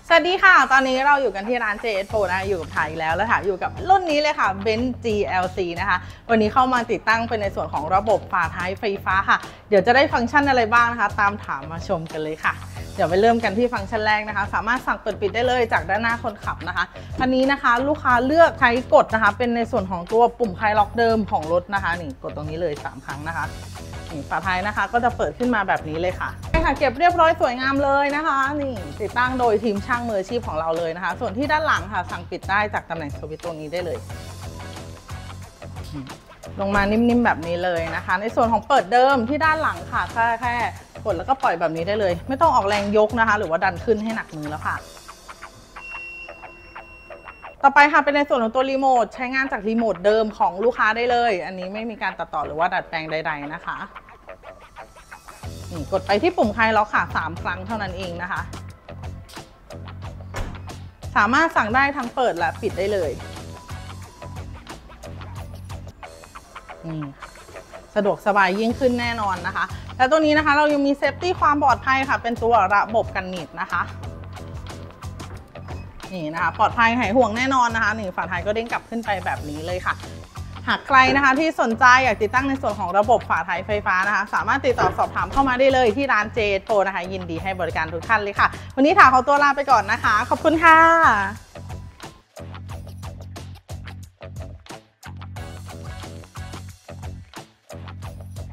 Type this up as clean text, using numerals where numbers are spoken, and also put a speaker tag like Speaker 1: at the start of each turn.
Speaker 1: สวัสดีค่ะตอนนี้เราอยู่กันที่ร้าน JS Pro นะคะอยู่กับถ่ายแล้วแล้วค่ะอยู่กับรุ่นนี้เลยค่ะ Benz GLC นะคะวันนี้เข้ามาติดตั้งเป็นในส่วนของระบบฝาท้ายไฟฟ้าค่ะเดี๋ยวจะได้ฟังก์ชันอะไรบ้างนะคะตามถามมาชมกันเลยค่ะเดี๋ยวไปเริ่มกันที่ฟังก์ชันแรกนะคะสามารถสั่งเปิดปิดได้เลยจากด้านหน้าคนขับนะคะคันนี้นะคะลูกค้าเลือกใช้กดนะคะเป็นในส่วนของตัวปุ่มคลายล็อกเดิมของรถนะคะนี่กดตรงนี้เลย3ครั้งนะคะฝาท้ายนะคะก็จะเปิดขึ้นมาแบบนี้เลยค่ะใช่ค่ะเก็บเรียบร้อยสวยงามเลยนะคะนี่ติดตั้งโดยทีมช่างมืออาชีพของเราเลยนะคะส่วนที่ด้านหลังค่ะสั่งปิดได้จากตำแหน่งสวิตช์ตรงนี้ได้เลยลงมานิ่มๆแบบนี้เลยนะคะในส่วนของเปิดเดิมที่ด้านหลังค่ะแค่กดแล้วก็ปล่อยแบบนี้ได้เลยไม่ต้องออกแรงยกนะคะหรือว่าดันขึ้นให้หนักมือแล้วค่ะต่อไปค่ะเป็นในส่วนของตัวรีโมทใช้งานจากรีโมทเดิมของลูกค้าได้เลยอันนี้ไม่มีการตัดต่อหรือว่าดัดแปลงใดๆนะคะกดไปที่ปุ่มคลายล็อกค่ะ3ครั้งเท่านั้นเองนะคะสามารถสั่งได้ทั้งเปิดและปิดได้เลยนี่สะดวกสบายยิ่งขึ้นแน่นอนนะคะและตัวนี้นะคะเรายังมีเซฟตี้ความปลอดภัยค่ะเป็นตัวระบบกันหนีบนะคะนี่นะคะปลอดภัยหายห่วงแน่นอนนะคะนี่ฝาท้ายก็เด้งกลับขึ้นไปแบบนี้เลยค่ะหากใครนะคะที่สนใจอยากติดตั้งในส่วนของระบบฝาท้ายไฟฟ้านะคะสามารถติดต่อสอบถามเข้ามาได้เลยที่ร้าน JS Pro นะคะยินดีให้บริการทุกท่านเลยค่ะวันนี้ถาขอตัวลาไปก่อนนะคะขอบคุณค่ะ